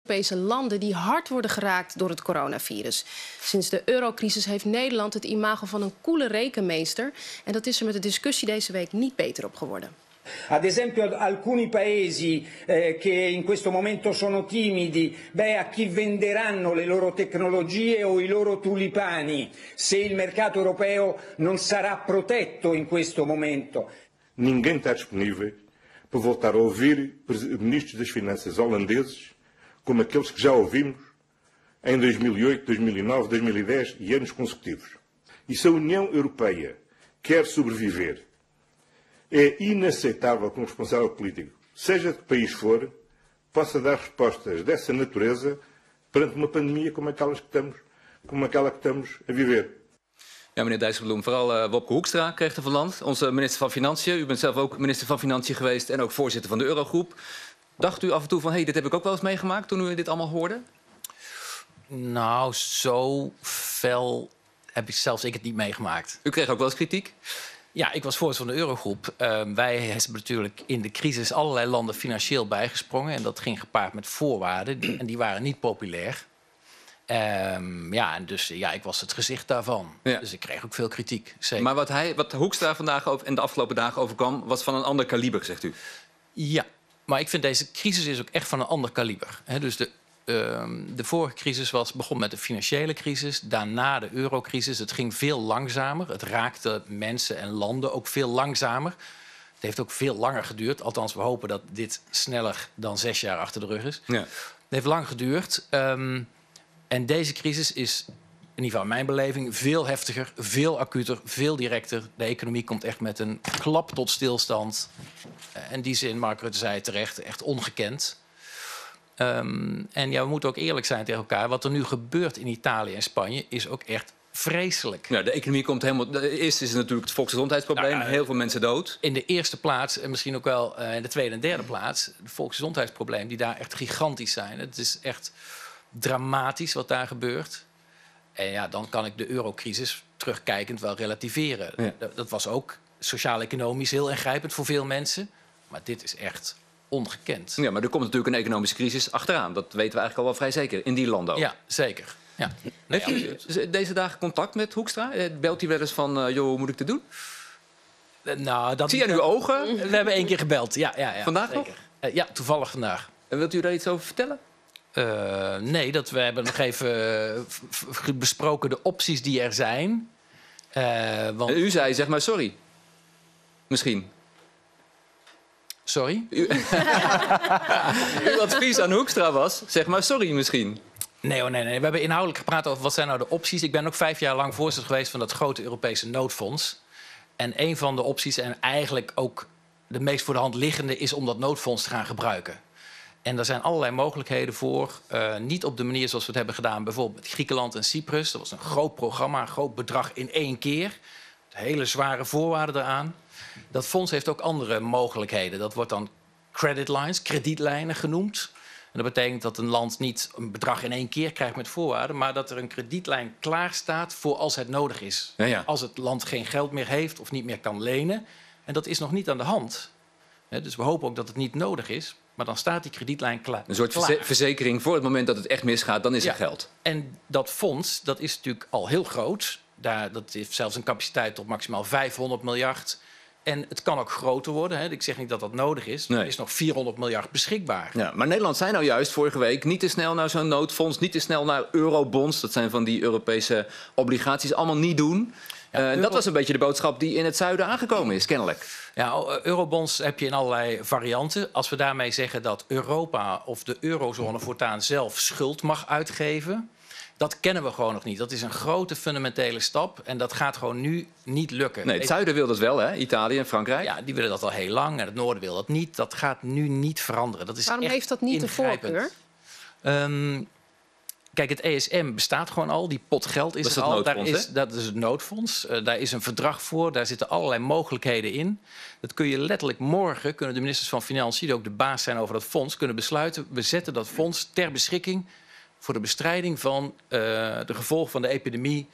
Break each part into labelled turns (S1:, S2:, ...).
S1: Europese landen die hard worden geraakt door het coronavirus. Sinds de eurocrisis heeft Nederland het imago van een koele rekenmeester. En dat is er met de discussie deze week niet beter op geworden.
S2: Ad esempio alcuni paesi che in questo momento sono timidi, a chi venderanno le loro tecnologie o i loro tulipani se il mercato europeo non sarà protetto in questo momento?
S3: Ninguém está disponível para voltar a ouvir ministros das Finanças holandeses como aqueles que já ouvimos em 2008, 2009, 2010 e anos consecutivos. E se a União Europeia quer sobreviver, é inaceitável que um responsável político, seja de que país for, possa dar respostas dessa natureza perante uma pandemia como aquela que estamos a viver.
S4: Ja, meneer Dijsselbloem, vooral Wopke Hoekstra kreeg er van land. Onze minister van Financiën. U bent zelf ook minister van Financiën geweest en ook voorzitter van de Eurogroep. Dacht u af en toe van, dit heb ik ook wel eens meegemaakt toen u dit allemaal hoorde?
S5: Nou, zo fel heb ik zelfs het niet meegemaakt.
S4: U kreeg ook wel eens kritiek?
S5: Ja, ik was voorzitter van de Eurogroep. Wij hebben natuurlijk in de crisis allerlei landen financieel bijgesprongen. En dat ging gepaard met voorwaarden. En die waren niet populair. Ik was het gezicht daarvan. Ja. Dus ik kreeg ook veel kritiek. Zeker.
S4: Maar wat Hoekstra vandaag en de afgelopen dagen overkwam, was van een ander kaliber, zegt u?
S5: Ja, maar ik vind deze crisis is ook echt van een ander kaliber. Dus de vorige crisis begon met de financiële crisis, daarna de eurocrisis. Het ging veel langzamer. Het raakte mensen en landen ook veel langzamer. Het heeft ook veel langer geduurd. Althans, we hopen dat dit sneller dan 6 jaar achter de rug is. Ja. Het heeft lang geduurd. En deze crisis is, in ieder geval in mijn beleving, veel heftiger, veel acuter, veel directer. De economie komt echt met een klap tot stilstand. In die zin, Mark Rutte zei terecht, echt ongekend. We moeten ook eerlijk zijn tegen elkaar. Wat er nu gebeurt in Italië en Spanje is ook echt vreselijk.
S4: Ja, de economie komt helemaal... Eerst is het natuurlijk het volksgezondheidsprobleem. Heel veel mensen dood.
S5: In de eerste plaats, en misschien ook wel in de tweede en derde plaats, het volksgezondheidsprobleem, die daar echt gigantisch zijn. Het is echt dramatisch wat daar gebeurt. En dan kan ik de eurocrisis terugkijkend wel relativeren. Ja. Dat was ook sociaal-economisch heel ingrijpend voor veel mensen. Maar dit is echt ongekend.
S4: Ja, maar er komt natuurlijk een economische crisis achteraan. Dat weten we eigenlijk al wel vrij zeker. In die landen ook.
S5: Ja, zeker. Ja.
S4: Heeft u deze dagen contact met Hoekstra? Belt hij wel eens van, hoe moet ik dit doen? Zie je aan uw ogen?
S5: We hebben 1 keer gebeld. Ja.
S4: Vandaag
S5: zeker. Nog? Ja, toevallig vandaag.
S4: En wilt u daar iets over vertellen?
S5: Nee, we hebben nog even besproken de opties die er zijn.
S4: Want u zei, zeg maar sorry. Misschien.
S5: Sorry?
S4: Uw advies aan Hoekstra was, zeg maar sorry misschien.
S5: Nee. We hebben inhoudelijk gepraat over wat zijn nou de opties. Ik ben ook 5 jaar lang voorzitter geweest van dat grote Europese noodfonds. En een van de opties, en eigenlijk ook de meest voor de hand liggende, is om dat noodfonds te gaan gebruiken. En er zijn allerlei mogelijkheden voor. Niet op de manier zoals we het hebben gedaan, bijvoorbeeld met Griekenland en Cyprus. Dat was een groot programma, een groot bedrag in 1 keer. Hele zware voorwaarden eraan. Dat fonds heeft ook andere mogelijkheden. Dat wordt dan credit lines, kredietlijnen genoemd. En dat betekent dat een land niet een bedrag in 1 keer krijgt met voorwaarden, maar dat er een kredietlijn klaar staat voor als het nodig is. Ja. Als het land geen geld meer heeft of niet meer kan lenen. En dat is nog niet aan de hand. Dus we hopen ook dat het niet nodig is. Maar dan staat die kredietlijn klaar.
S4: Een soort verzekering voor het moment dat het echt misgaat, dan is er geld.
S5: En dat fonds, dat is natuurlijk al heel groot. Dat heeft zelfs een capaciteit tot maximaal 500 miljard. En het kan ook groter worden. Ik zeg niet dat dat nodig is. Er is nog 400 miljard beschikbaar.
S4: Ja, maar Nederland zei nou juist vorige week niet te snel naar zo'n noodfonds, niet te snel naar eurobonds. Dat zijn van die Europese obligaties. Allemaal niet doen. Dat was een beetje de boodschap die in het zuiden aangekomen is, kennelijk.
S5: Ja, eurobonds heb je in allerlei varianten. Als we daarmee zeggen dat Europa of de eurozone voortaan zelf schuld mag uitgeven, dat kennen we gewoon nog niet. Dat is een grote fundamentele stap en dat gaat gewoon nu niet lukken.
S4: Nee, het zuiden wil dat wel, hè? Italië en Frankrijk.
S5: Ja, die willen dat al heel lang en het noorden wil dat niet. Dat gaat nu niet veranderen. Dat is
S1: Waarom
S5: echt
S1: heeft dat niet
S5: ingrijpend.
S1: de voorkeur?
S5: Kijk, het ESM bestaat gewoon al. Die pot geld is er al. Dat is het noodfonds. Daar is een verdrag voor. Daar zitten allerlei mogelijkheden in. Dat kun je letterlijk morgen, kunnen de ministers van Financiën, die ook de baas zijn over dat fonds, kunnen besluiten. We zetten dat fonds ter beschikking voor de bestrijding van de gevolgen van de epidemie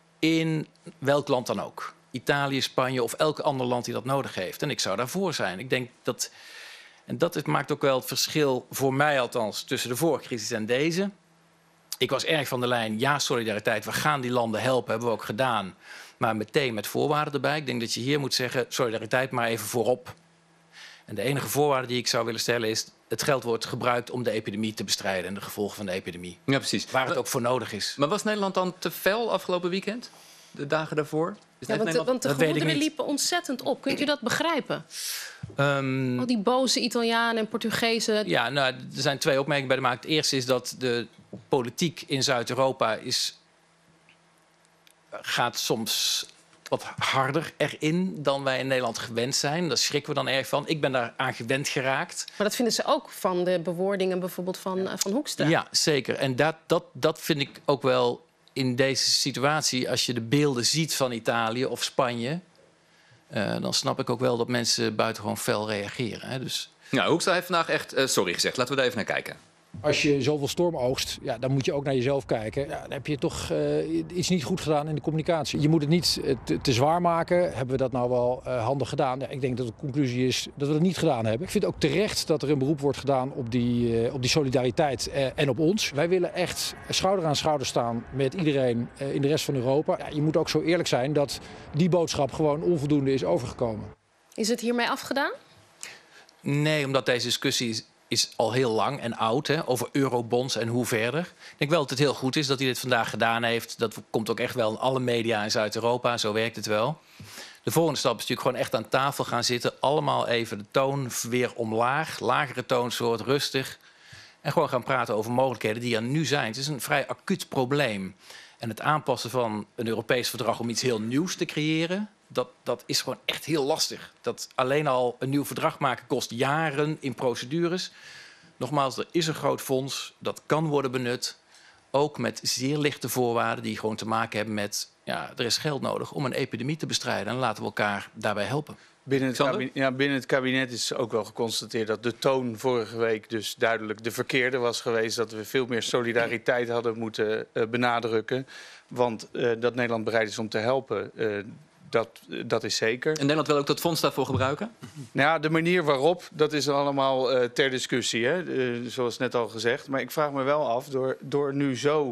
S5: in welk land dan ook. Italië, Spanje of elk ander land die dat nodig heeft. En ik zou daarvoor zijn. Ik denk dat En dat maakt ook wel het verschil, voor mij althans, tussen de vorige crisis en deze. Ik was erg van de lijn, ja, solidariteit, we gaan die landen helpen, hebben we ook gedaan. Maar meteen met voorwaarden erbij. Ik denk dat je hier moet zeggen, solidariteit maar even voorop. En de enige voorwaarde die ik zou willen stellen is, het geld wordt gebruikt om de epidemie te bestrijden en de gevolgen van de epidemie.
S4: Ja, precies.
S5: Waar het ook voor nodig is.
S4: Maar was Nederland dan te fel afgelopen weekend? De dagen daarvoor?
S1: Ja, want de gemoederen liepen ontzettend op. Kunt u dat begrijpen? Al die boze Italianen en Portugezen.
S5: Ja, nou, er zijn 2 opmerkingen bij de maak. Het eerste is dat de politiek in Zuid-Europa gaat soms wat harder erin dan wij in Nederland gewend zijn. Daar schrikken we dan erg van. Ik ben daar aan gewend geraakt.
S1: Maar dat vinden ze ook van de bewoordingen bijvoorbeeld van Hoekstra.
S5: Ja, zeker. En dat vind ik ook wel in deze situatie. Als je de beelden ziet van Italië of Spanje, dan snap ik ook wel dat mensen buitengewoon fel reageren. Hè. Dus
S4: Nou, Hoekstra heeft vandaag echt sorry gezegd. Laten we daar even naar kijken.
S6: Als je zoveel storm oogst, ja, dan moet je ook naar jezelf kijken. Ja, dan heb je toch iets niet goed gedaan in de communicatie. Je moet het niet te zwaar maken. Hebben we dat nou wel handig gedaan? Ja, ik denk dat de conclusie is dat we het niet gedaan hebben. Ik vind ook terecht dat er een beroep wordt gedaan op die solidariteit en op ons. Wij willen echt schouder aan schouder staan met iedereen in de rest van Europa. Ja, je moet ook zo eerlijk zijn dat die boodschap gewoon onvoldoende is overgekomen.
S1: Is het hiermee afgedaan?
S5: Nee, omdat deze discussie is al heel lang en oud, hè, over eurobonds en hoe verder. Ik denk wel dat het heel goed is dat hij dit vandaag gedaan heeft. Dat komt ook echt wel in alle media in Zuid-Europa, zo werkt het wel. De volgende stap is natuurlijk gewoon echt aan tafel gaan zitten. Allemaal even de toon weer omlaag, lagere toonsoort, rustig. En gewoon gaan praten over mogelijkheden die er nu zijn. Het is een vrij acuut probleem. En het aanpassen van een Europees verdrag om iets heel nieuws te creëren, dat is gewoon echt heel lastig. Dat alleen al een nieuw verdrag maken kost jaren in procedures. Nogmaals, er is een groot fonds, dat kan worden benut. Ook met zeer lichte voorwaarden die gewoon te maken hebben met, ja, er is geld nodig om een epidemie te bestrijden. En laten we elkaar daarbij helpen.
S7: Binnen het kabinet is ook wel geconstateerd dat de toon vorige week dus duidelijk de verkeerde was geweest. Dat we veel meer solidariteit hadden moeten benadrukken. Want dat Nederland bereid is om te helpen, dat is zeker.
S4: En Nederland wil ook dat fonds daarvoor gebruiken?
S7: Nou ja, de manier waarop, dat is allemaal ter discussie, hè? Zoals net al gezegd. Maar ik vraag me wel af, door nu zo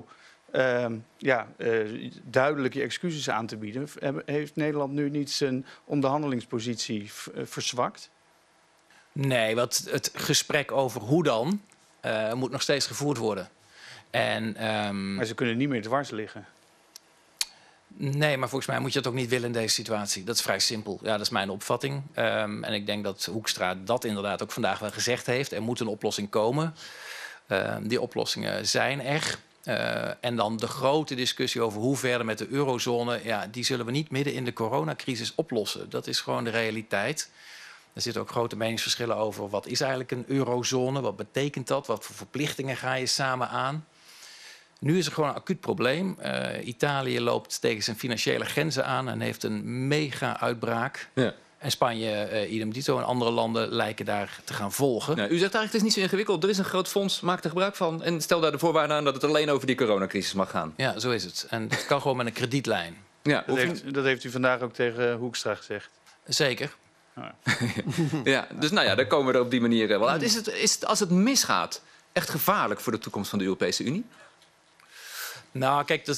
S7: duidelijk je excuses aan te bieden, heeft Nederland nu niet zijn onderhandelingspositie verzwakt?
S5: Nee, want het gesprek over hoe dan moet nog steeds gevoerd worden.
S7: Maar ze kunnen niet meer dwars liggen.
S5: Nee, maar volgens mij moet je dat ook niet willen in deze situatie. Dat is vrij simpel. Ja, dat is mijn opvatting. En ik denk dat Hoekstra dat inderdaad ook vandaag wel gezegd heeft. Er moet een oplossing komen. Die oplossingen zijn er. En dan de grote discussie over hoe verder met de eurozone, ja, die zullen we niet midden in de coronacrisis oplossen. Dat is gewoon de realiteit. Er zitten ook grote meningsverschillen over wat is eigenlijk een eurozone, wat betekent dat, wat voor verplichtingen ga je samen aan. Nu is er gewoon een acuut probleem. Italië loopt tegen zijn financiële grenzen aan en heeft een mega-uitbraak. Ja. En Spanje, idem dito, en andere landen lijken daar te gaan volgen.
S4: Nou, u zegt eigenlijk, het is niet zo ingewikkeld. Er is een groot fonds, maak er gebruik van. En stel daar de voorwaarden aan dat het alleen over die coronacrisis mag gaan.
S5: Ja, zo is het. En het kan gewoon met een kredietlijn.
S4: Ja,
S7: Dat heeft u vandaag ook tegen Hoekstra gezegd.
S5: Zeker.
S4: Ja, dus nou ja, daar komen we er op die manier wel uit. Is het, als het misgaat, echt gevaarlijk voor de toekomst van de Europese Unie?
S5: Nou, kijk,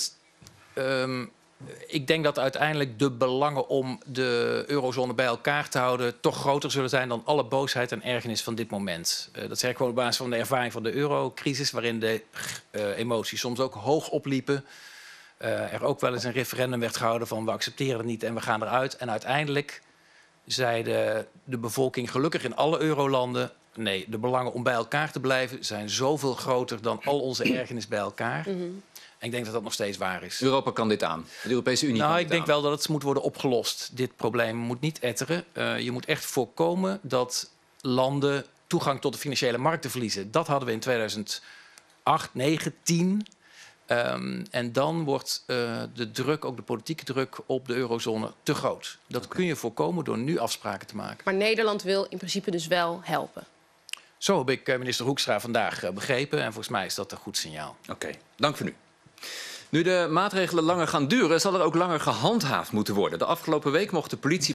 S5: ik denk dat uiteindelijk de belangen om de eurozone bij elkaar te houden toch groter zullen zijn dan alle boosheid en ergernis van dit moment. Dat zeg ik gewoon op basis van de ervaring van de eurocrisis, waarin de emoties soms ook hoog opliepen. Er ook wel eens een referendum werd gehouden van we accepteren het niet en we gaan eruit. En uiteindelijk zei de bevolking gelukkig in alle eurolanden, nee, de belangen om bij elkaar te blijven zijn zoveel groter dan al onze ergernis bij elkaar. En ik denk dat dat nog steeds waar is.
S4: Europa kan dit aan. De Europese Unie kan dit aan.
S5: Ik denk wel dat het moet worden opgelost. Dit probleem moet niet etteren. Je moet echt voorkomen dat landen toegang tot de financiële markten verliezen. Dat hadden we in 2008, 2009, 2010. En dan wordt de druk, ook de politieke druk op de eurozone te groot. Dat kun je voorkomen door nu afspraken te maken.
S1: Maar Nederland wil in principe dus wel helpen.
S5: Zo heb ik minister Hoekstra vandaag begrepen. En volgens mij is dat een goed signaal.
S4: Oké, dank voor nu. Nu de maatregelen langer gaan duren, zal er ook langer gehandhaafd moeten worden. De afgelopen week mocht de politie